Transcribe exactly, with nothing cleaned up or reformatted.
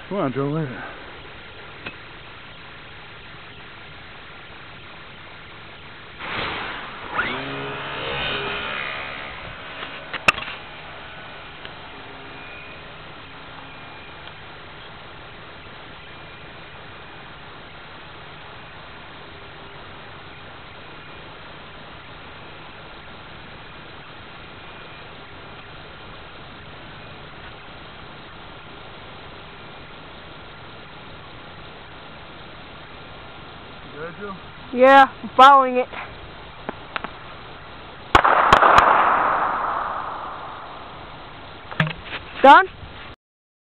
Come on, Joe, later. Good, Joe? Yeah, I'm following it. Done?